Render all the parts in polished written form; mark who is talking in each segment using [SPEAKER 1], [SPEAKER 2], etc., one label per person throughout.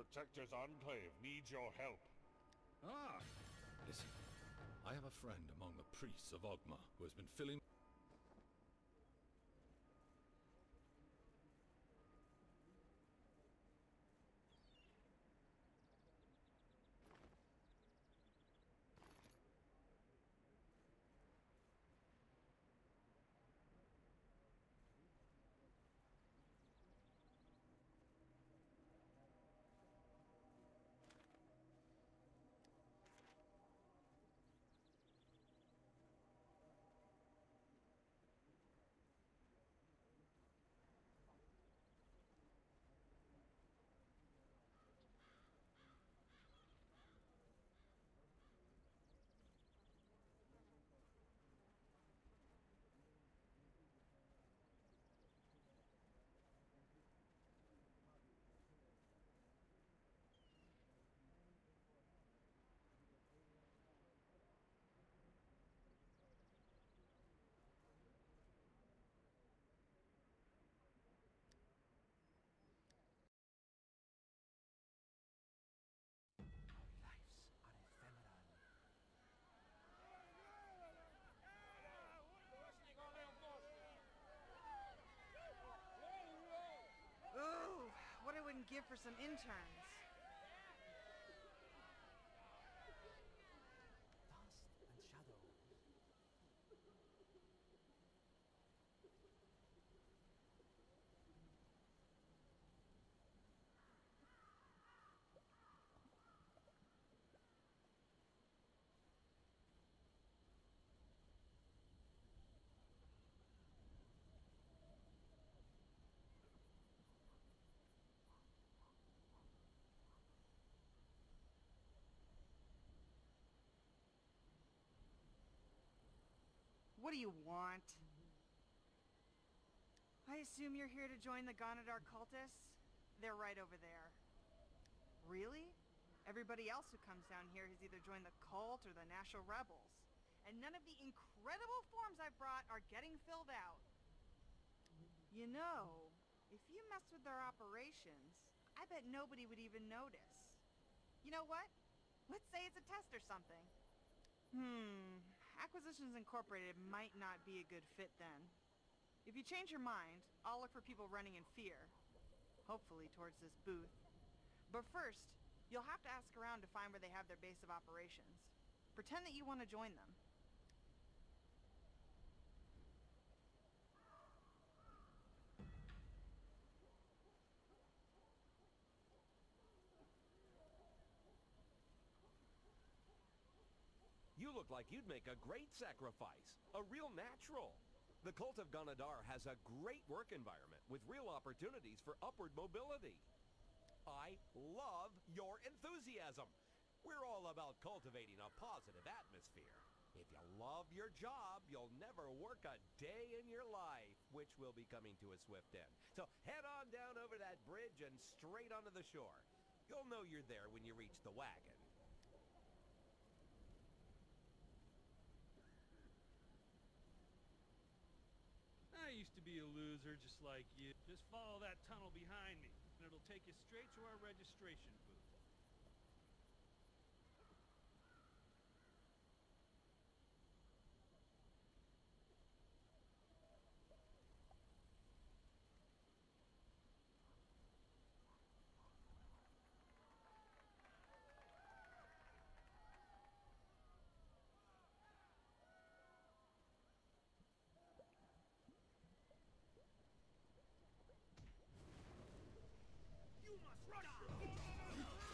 [SPEAKER 1] Protector's Enclave needs your help.
[SPEAKER 2] Ah! Listen, I have a friend among the priests of Ogma who has been filling...
[SPEAKER 3] Ooh, what I wouldn't give for some interns.
[SPEAKER 4] Dust and shadow.
[SPEAKER 3] What do you want? I assume you're here to join the Ganadar cultists? They're right over there. Really? Everybody else who comes down here has either joined the cult or the National Rebels. And none of the incredible forms I've brought are getting filled out. You know, if you messed with their operations, I bet nobody would even notice. You know what? Let's say it's a test or something. Acquisitions Incorporated might not be a good fit then. If you change your mind, I'll look for people running in fear. Hopefully towards this booth. But first, you'll have to ask around to find where they have their base of operations. Pretend that you want to join them.
[SPEAKER 5] You look like you'd make a great sacrifice. A real natural. The Cult of Ganadar has a great work environment with real opportunities for upward mobility. I love your enthusiasm. We're all about cultivating a positive atmosphere. If you love your job, you'll never work a day in your life, which will be coming to a swift end. So head on down over that bridge and straight onto the shore. You'll know you're there when you reach the wagon.
[SPEAKER 6] I used to be a loser just like you. Just follow that tunnel behind me, and it'll take you straight to our registration booth.
[SPEAKER 4] You must die!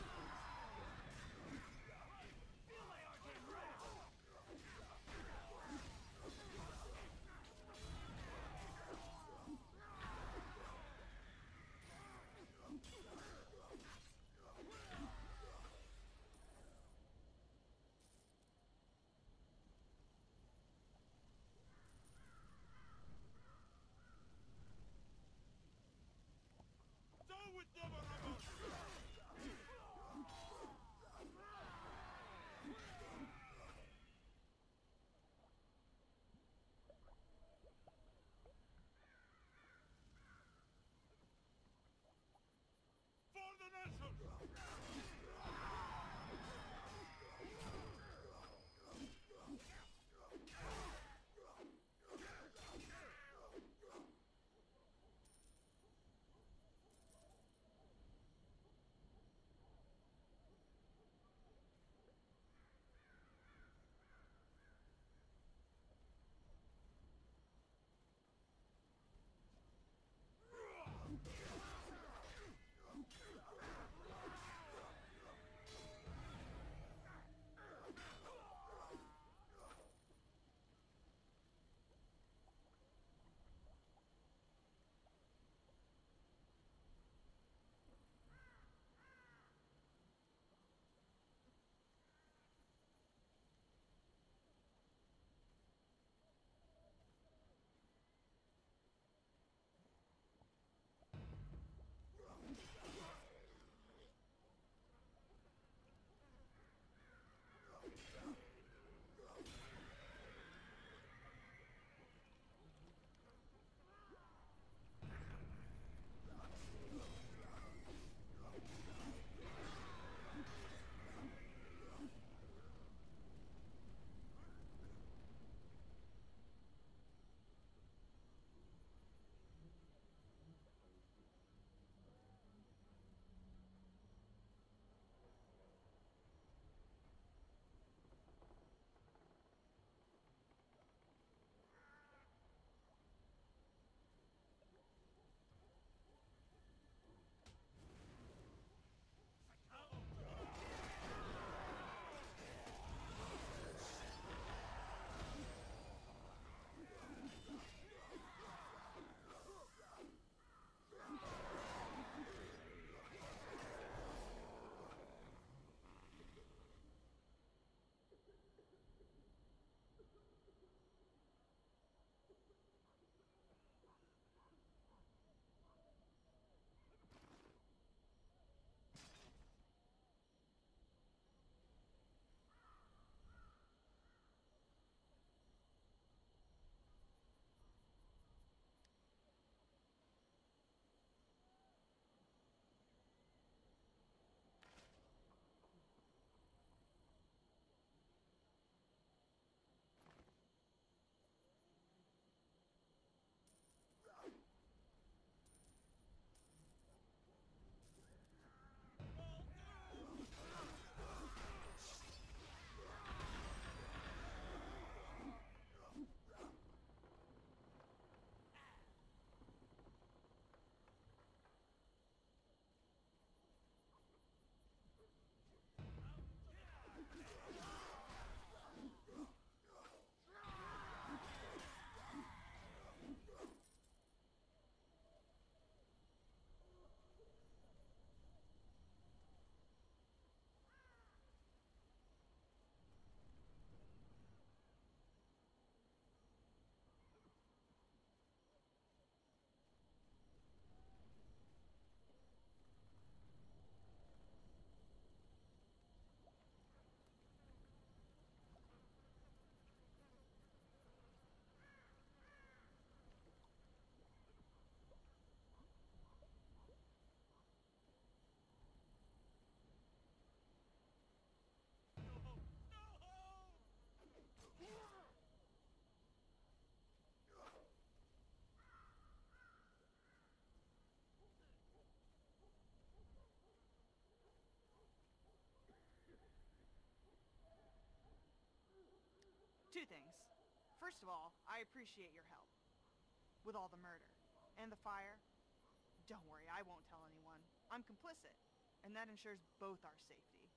[SPEAKER 3] Two things. First of all, I appreciate your help. With all the murder. And the fire. Don't worry, I won't tell anyone. I'm complicit. And that ensures both our safety.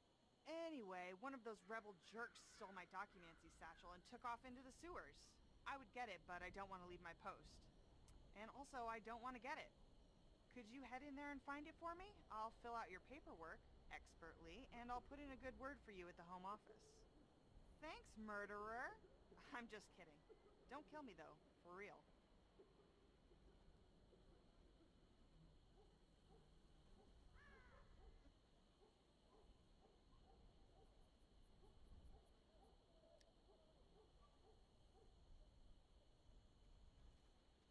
[SPEAKER 3] Anyway, one of those rebel jerks stole my documentsy satchel and took off into the sewers. I would get it, but I don't want to leave my post. And also, I don't want to get it. Could you head in there and find it for me? I'll fill out your paperwork, expertly, and I'll put in a good word for you at the home office. Thanks, murderer. I'm just kidding. Don't kill me, though. For real.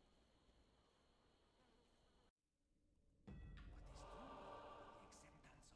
[SPEAKER 4] What is true? The acceptance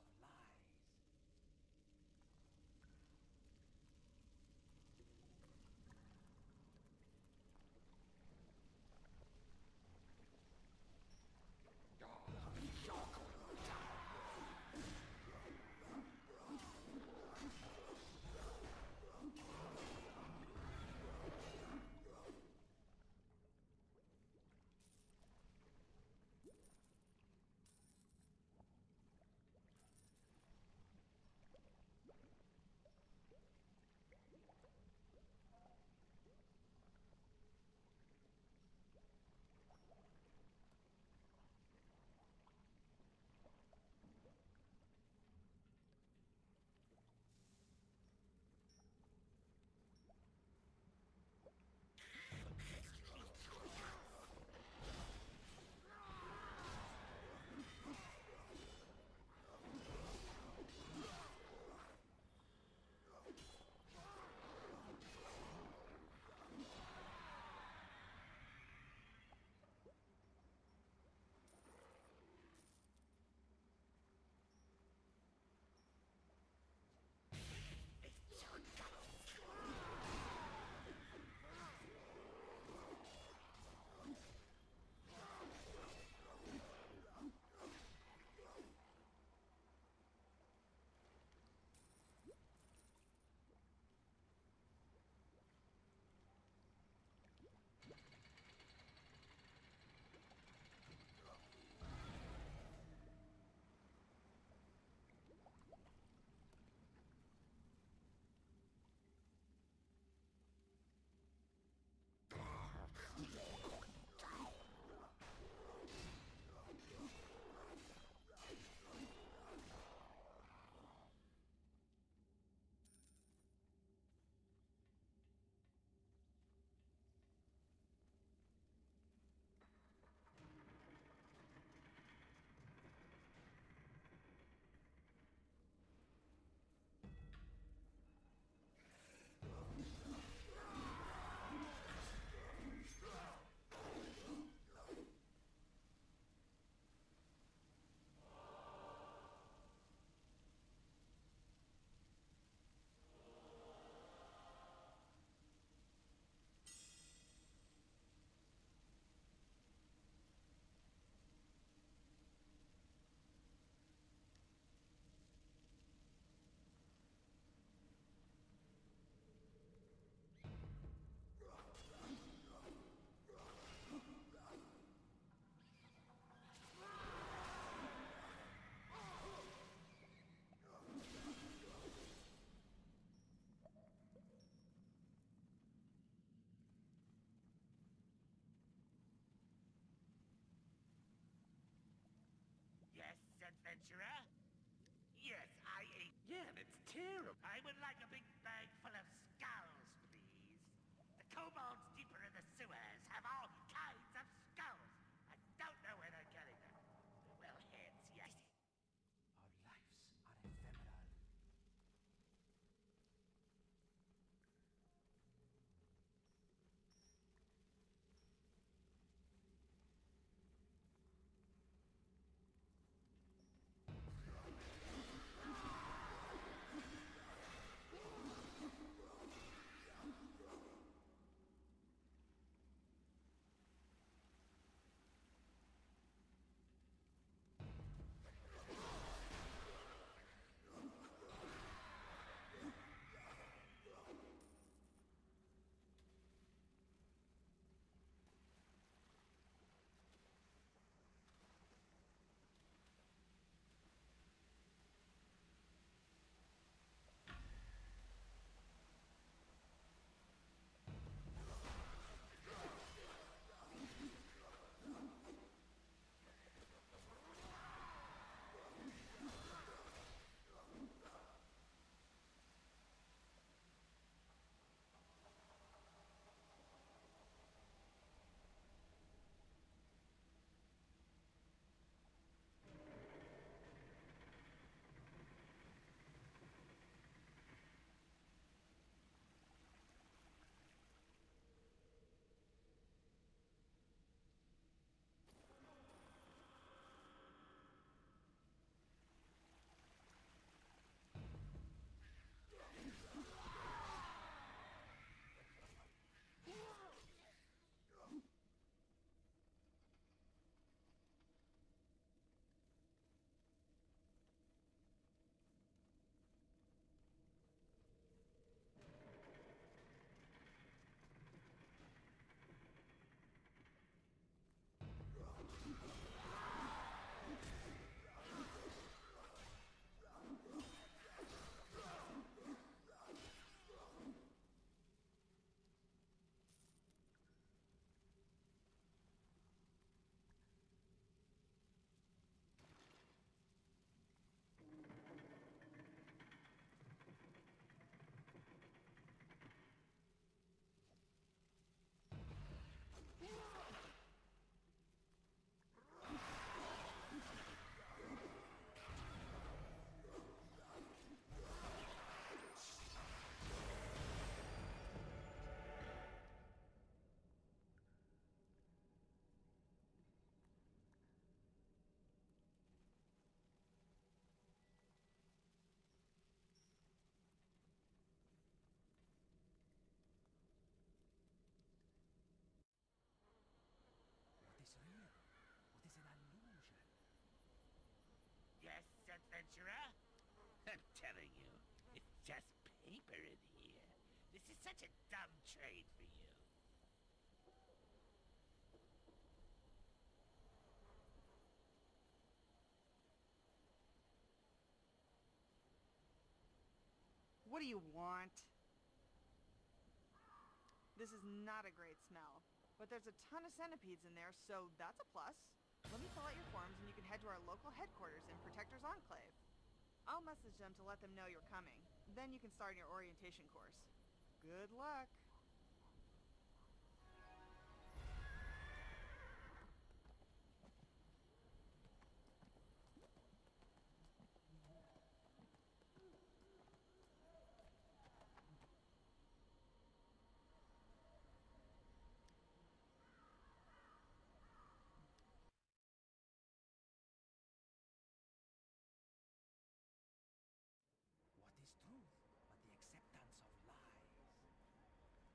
[SPEAKER 7] terrible. I would like a big bag full of skulls, please. The kobolds deeper in the sewers have all kinds of skulls. I don't know where they're getting them. Well, heads, yes.
[SPEAKER 4] Our lives are ephemeral. What is real? What is an illusion?
[SPEAKER 7] Yes, adventurer? I'm telling you, it's just paper in here. This is such a dumb trade for you.
[SPEAKER 3] What do you want? This is not a great smell, but there's a ton of centipedes in there, so that's a plus. Let me fill out your forms and you can head to our local headquarters in Protector's Enclave. I'll message them to let them know you're coming. Then you can start your orientation course. Good luck.
[SPEAKER 4] What is truth but the acceptance of lies?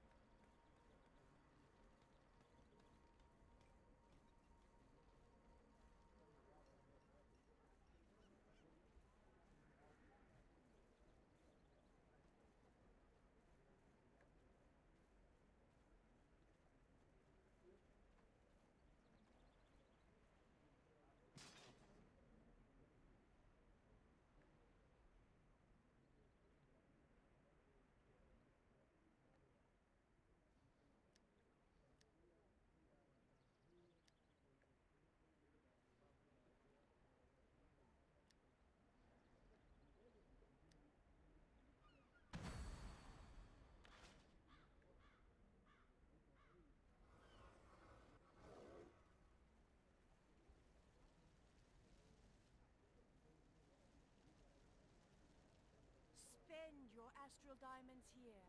[SPEAKER 8] diamonds here.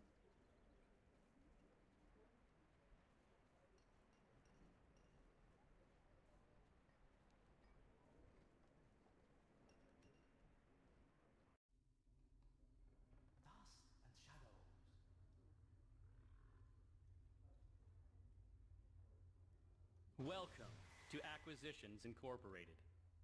[SPEAKER 4] Dust and shadows.
[SPEAKER 9] Welcome to Acquisitions Incorporated.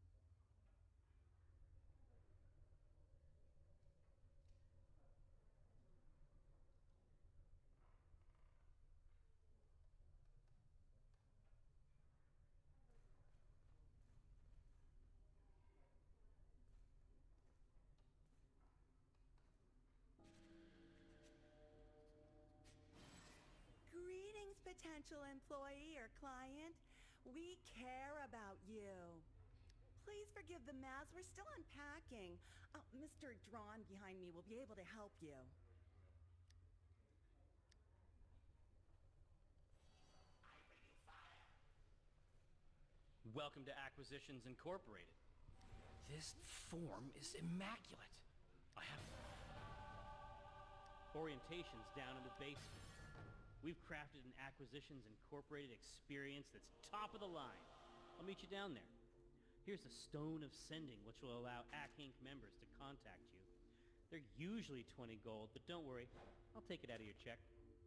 [SPEAKER 10] Greetings, potential employee or client. We care about you. Please forgive the mess. We're still unpacking. Mr. Drawn behind me will be able to help you.
[SPEAKER 9] Welcome to Acquisitions Incorporated. This form is immaculate. I have orientations down in the basement. We've crafted an Acquisitions Incorporated experience that's top of the line. I'll meet you down there. Here's a stone of sending, which will allow AC Inc. members to contact you. They're usually 20 gold, but don't worry, I'll take it out of your check.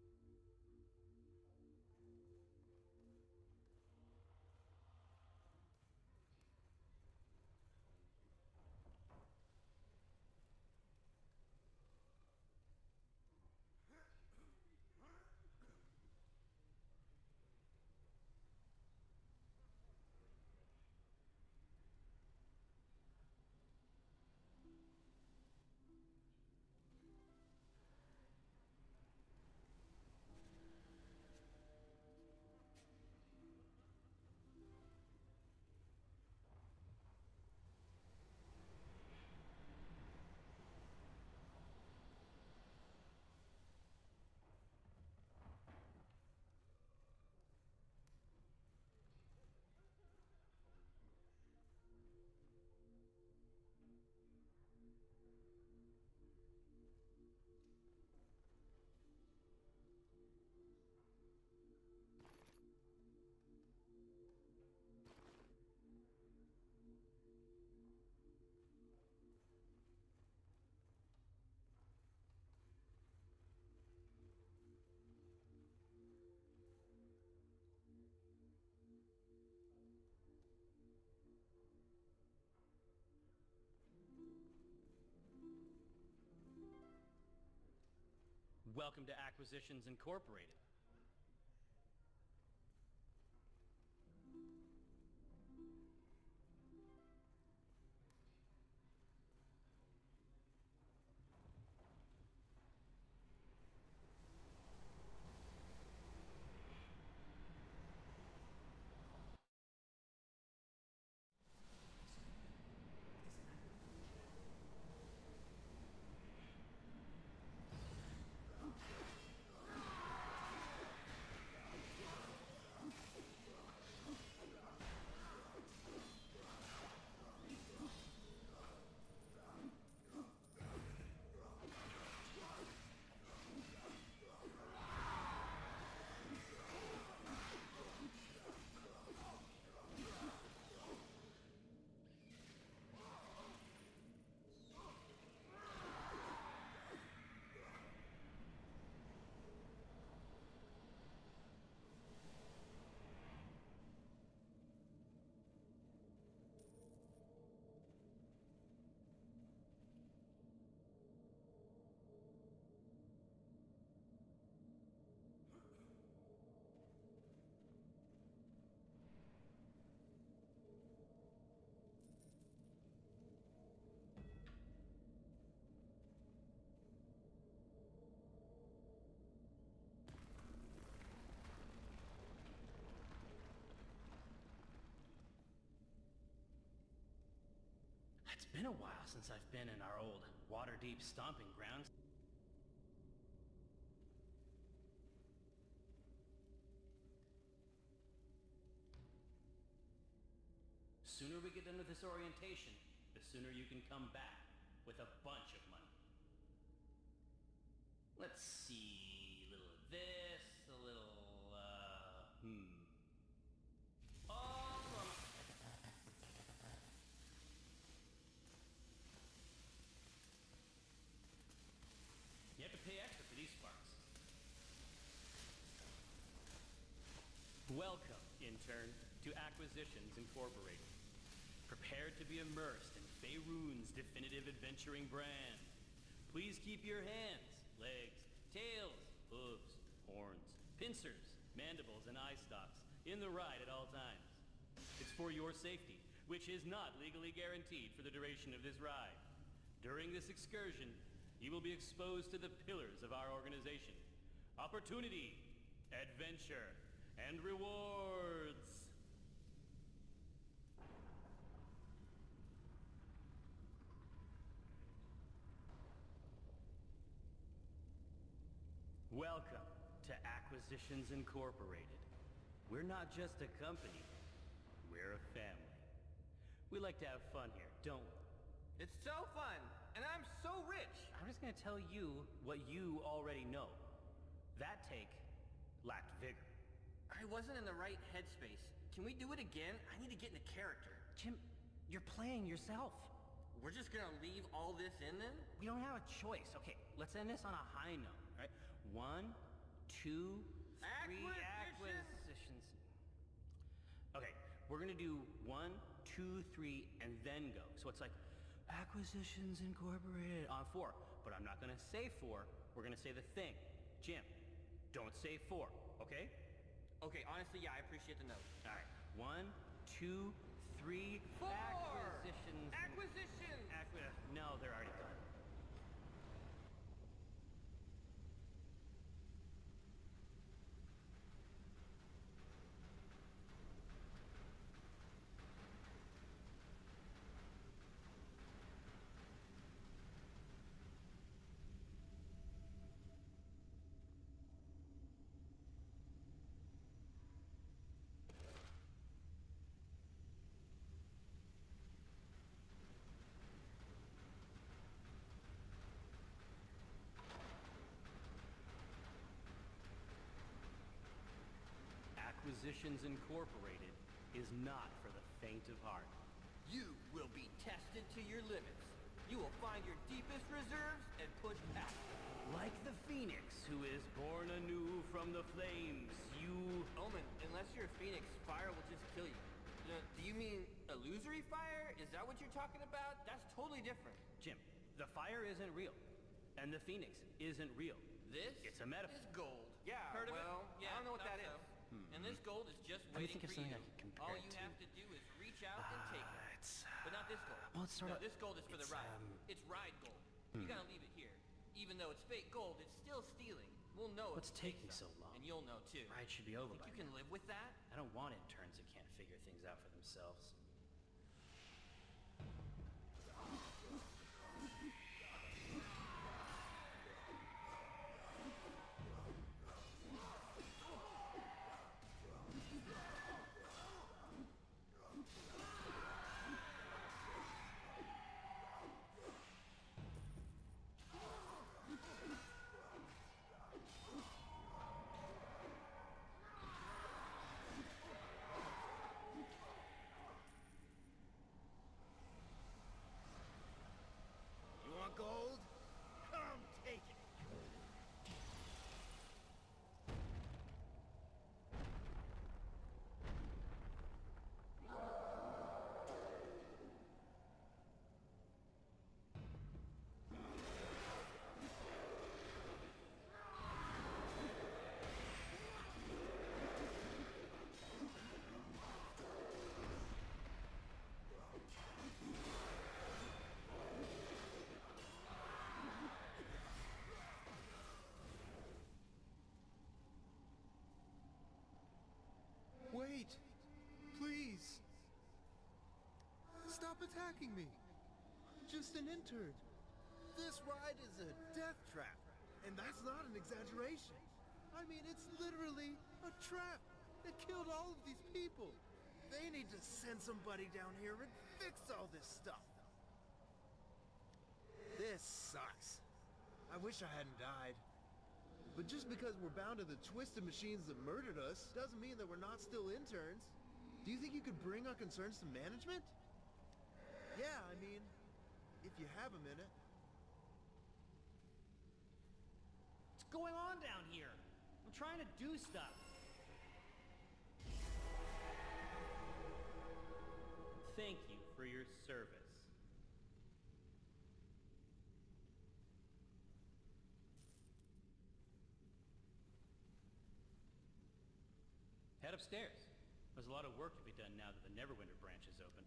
[SPEAKER 9] Welcome to Acquisitions Incorporated. It's been a while since I've been in our old water-deep stomping grounds. Sooner we get done with this orientation, the sooner you can come back with a bunch of money. Let's see, a little of this, a little, Oh, you have to pay extra for these sparks. Welcome, intern, to Acquisitions Incorporated. Prepared to be immersed in Faerun's definitive adventuring brand. Please keep your hands, legs, tails, hooves, horns, pincers, mandibles, and eye stalks in the ride at all times. It's for your safety, which is not legally guaranteed for the duration of this ride. During this excursion, you will be exposed to the pillars of our organization: opportunity, adventure, and rewards. Welcome to Acquisitions Incorporated. We're not just a company, we're a family. We like to have fun here, don't we?
[SPEAKER 8] It's so fun, and I'm so rich.
[SPEAKER 9] I'm just gonna tell you what you already know. That take lacked vigor.
[SPEAKER 8] I wasn't in the right headspace. Can we do it again? I need to get into character.
[SPEAKER 9] Jim, you're playing yourself.
[SPEAKER 8] We're just gonna leave all this in then?
[SPEAKER 9] We don't have a choice. Okay, let's end this on a high note, right? 1, 2, 3 acquisitions. Okay, we're gonna do 1, 2, 3, and then go. So it's like Acquisitions Incorporated on 4. But I'm not gonna say 4. We're gonna say the thing. Jim, don't say 4, okay?
[SPEAKER 8] Okay, honestly, yeah, I appreciate the note.
[SPEAKER 9] All right, 1, 2, 3.
[SPEAKER 8] 4!
[SPEAKER 9] Acquisitions.
[SPEAKER 8] Acquisitions!
[SPEAKER 9] No, they're already done. Acquisitions Incorporated is not for the faint of heart.
[SPEAKER 8] You will be tested to your limits. You will find your deepest reserves and push past them.
[SPEAKER 9] Like the phoenix who is born anew from the flames, you...
[SPEAKER 8] Omen, unless you're a phoenix, fire will just kill you. Do you mean illusory fire? Is that what you're talking about? That's totally different.
[SPEAKER 9] Jim, the fire isn't real. And the phoenix isn't real.
[SPEAKER 8] This
[SPEAKER 9] It's a metaphor.
[SPEAKER 8] is gold. Yeah,
[SPEAKER 9] Heard of it?
[SPEAKER 8] yeah, I don't know what that is. And this gold is just
[SPEAKER 9] Let me
[SPEAKER 8] waiting
[SPEAKER 9] think of
[SPEAKER 8] for you.
[SPEAKER 9] something I can compare
[SPEAKER 8] All
[SPEAKER 9] it
[SPEAKER 8] you
[SPEAKER 9] to.
[SPEAKER 8] have to do is reach out and take it. But not this gold.
[SPEAKER 9] Well, it's sort
[SPEAKER 8] no,
[SPEAKER 9] of-
[SPEAKER 8] this gold is for the
[SPEAKER 9] it's,
[SPEAKER 8] ride. It's ride gold. You gotta leave it here. Even though it's fake gold, it's still stealing. We'll know
[SPEAKER 9] What's
[SPEAKER 8] if it
[SPEAKER 9] taking
[SPEAKER 8] takes
[SPEAKER 9] so
[SPEAKER 8] some,
[SPEAKER 9] long?
[SPEAKER 8] And you'll know too.
[SPEAKER 9] Ride should be over
[SPEAKER 8] Think
[SPEAKER 9] by
[SPEAKER 8] you can
[SPEAKER 9] now.
[SPEAKER 8] live with that?
[SPEAKER 9] I don't want interns that can't figure things out for themselves.
[SPEAKER 11] You want gold? Come take it.
[SPEAKER 12] Wait! Please! Stop attacking me! I'm just an intern.
[SPEAKER 11] This ride is a death trap, and that's not an exaggeration. I mean, it's literally a trap that killed all of these people. They need to send somebody down here and fix all this stuff. This sucks. I wish I hadn't died. But just because we're bound to the twisted machines that murdered us doesn't mean that we're not still interns. Do you think you could bring our concerns to management? Yeah, I mean, if you have a minute.
[SPEAKER 9] What's going on down here? I'm trying to do stuff. Thank you for your service. Head upstairs. There's a lot of work to be done now that the Neverwinter branch is open.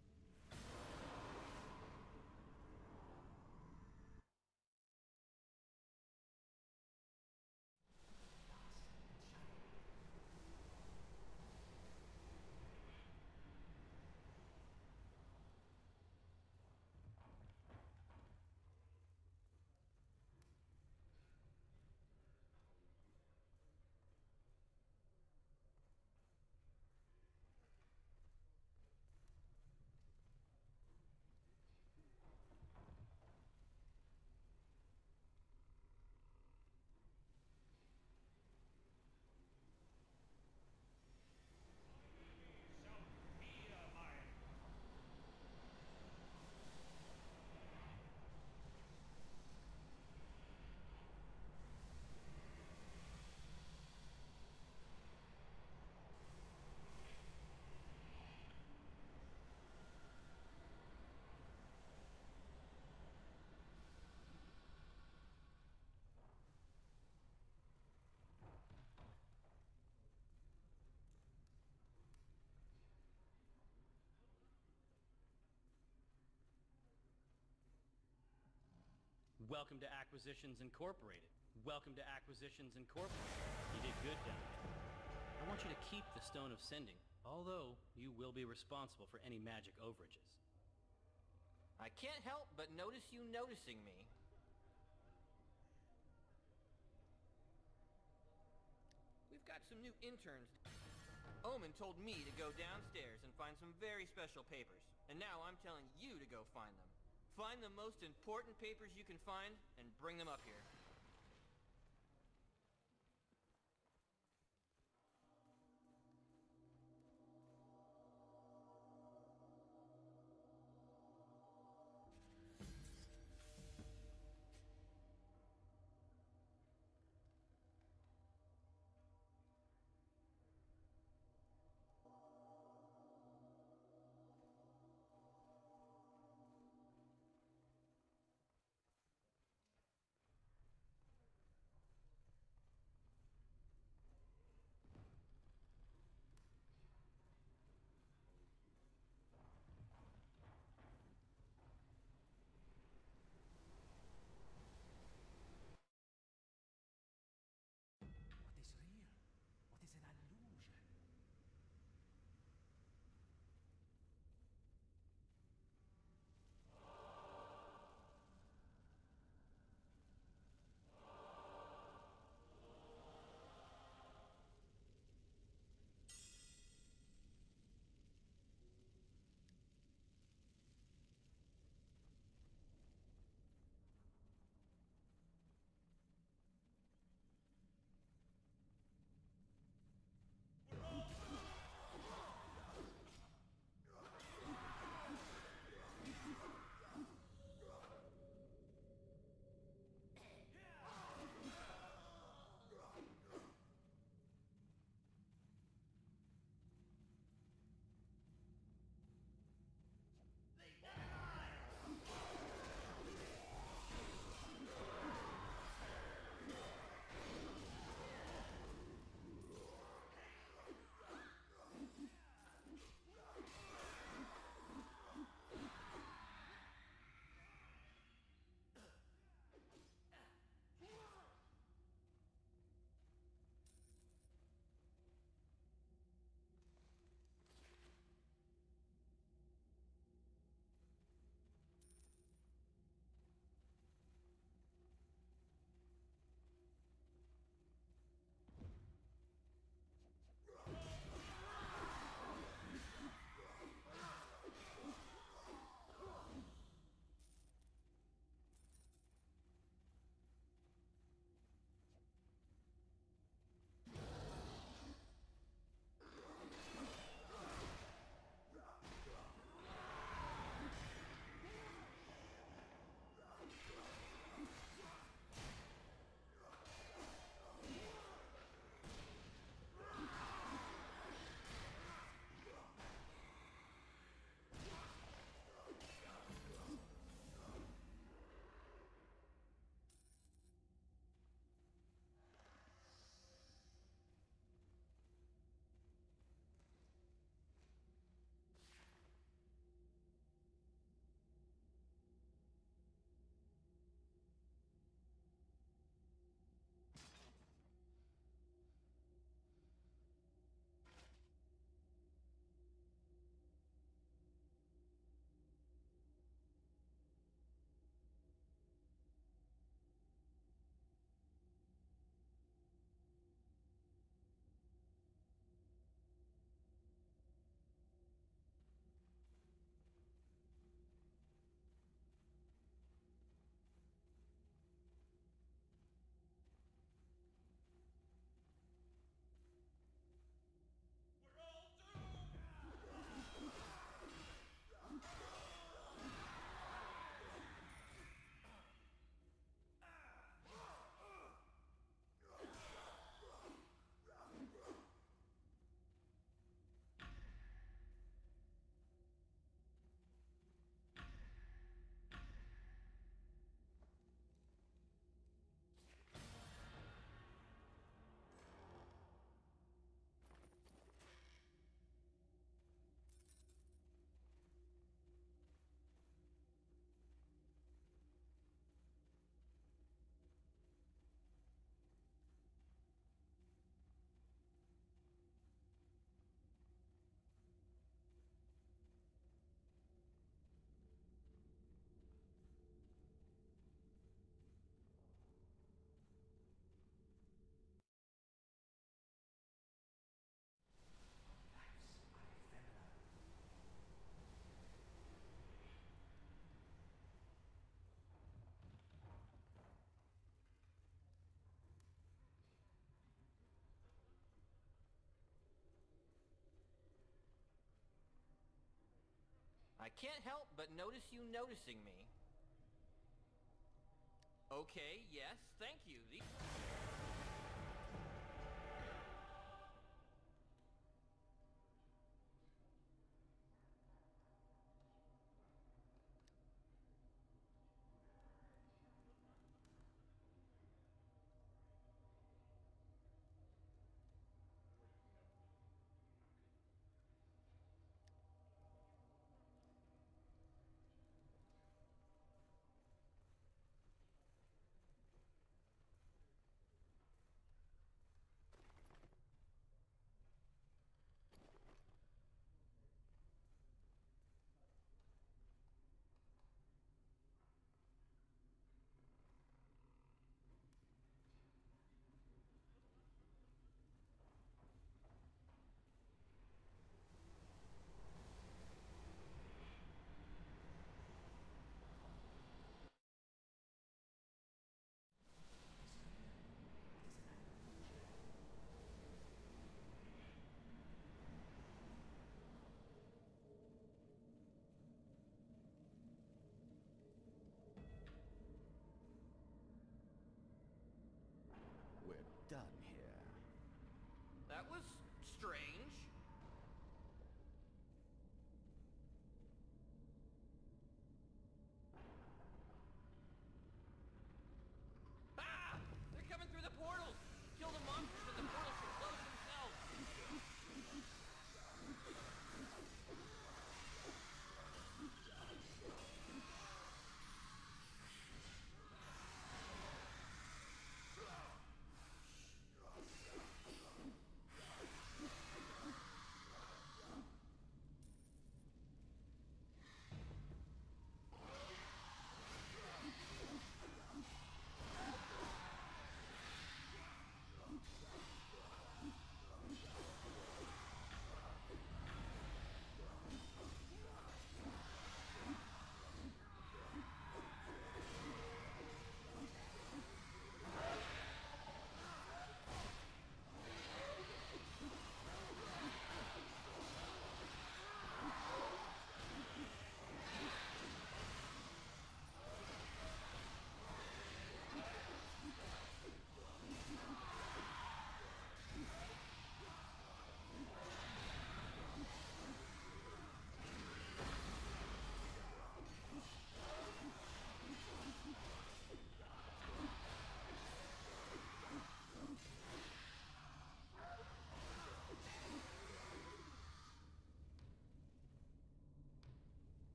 [SPEAKER 9] Welcome to Acquisitions Incorporated. Welcome to Acquisitions Incorporated. You did good down there. I want you to keep the Stone of Sending, although you will be responsible for any magic overages.
[SPEAKER 8] I can't help but notice you noticing me. We've got some new interns. Omen told me to go downstairs and find some very special papers, and now I'm telling you to go find them. Find the most important papers you can find and bring them up here. I can't help but notice you noticing me. Okay, yes, thank you.
[SPEAKER 4] We're done here.
[SPEAKER 8] That was strange. Ah! They're coming through the portals! Kill the monsters and the portals should close themselves!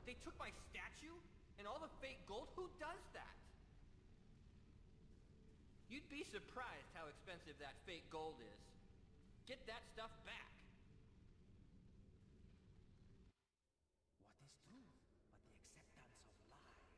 [SPEAKER 8] They took my statue and all the fake gold? Who does that? You'd be surprised how expensive that fake gold is. Get that stuff back.
[SPEAKER 4] What is truth but the acceptance of lies?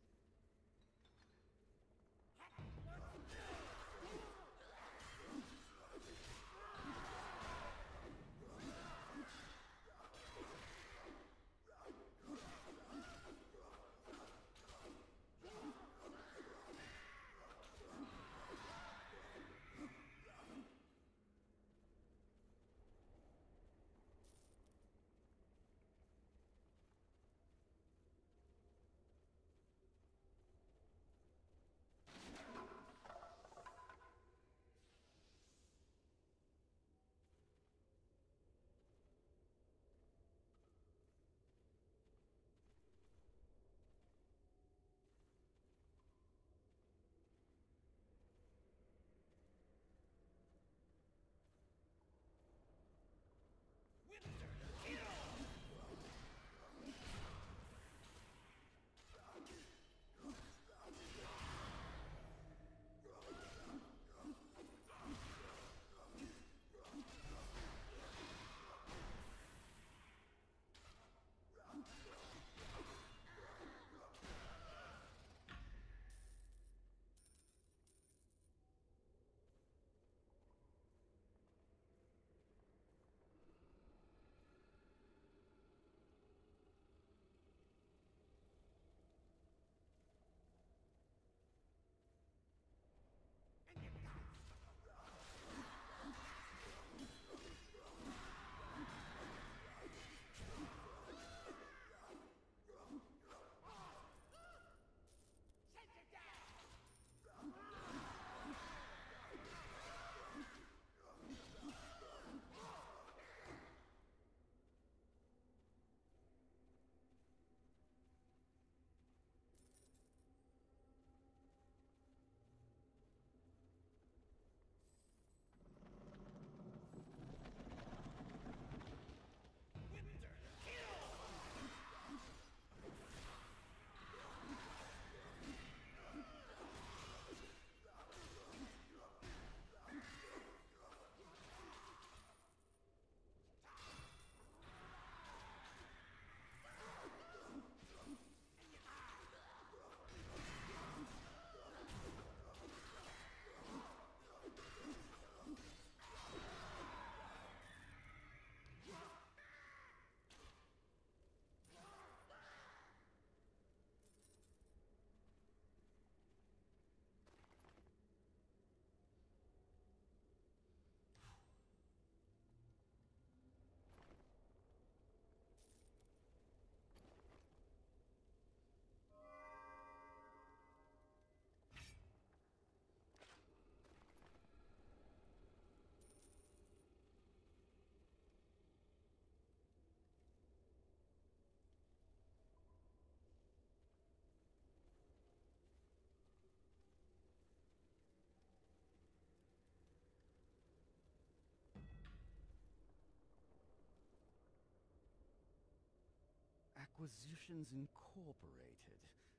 [SPEAKER 13] Acquisitions Incorporated.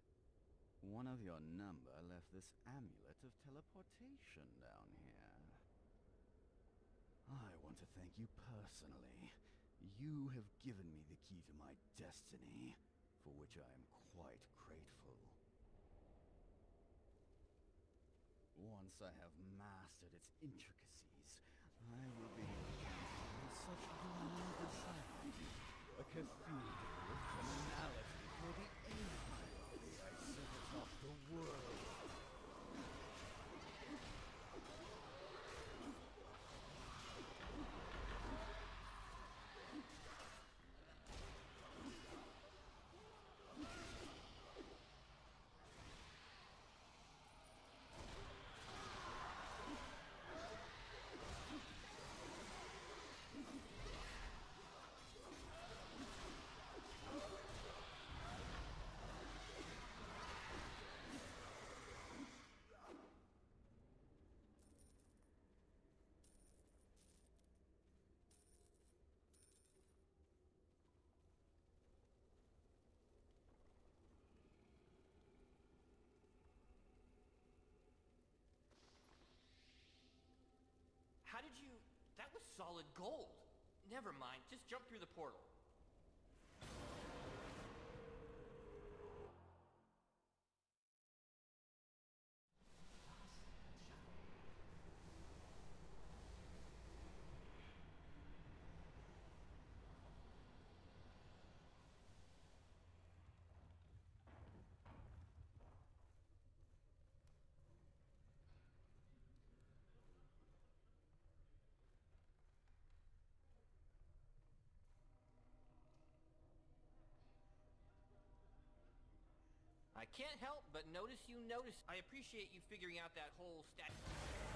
[SPEAKER 13] One of your number left this amulet of teleportation down here. I want to thank you personally. You have given me the key to my destiny, for which I am quite grateful. Once I have mastered its intricacies, I will be able to such grand design. A cathedral of criminality for the empire I set atop the world.
[SPEAKER 8] solid gold. Never mind, just jump through the portal. I can't help but notice you notice. I appreciate you figuring out that whole stat.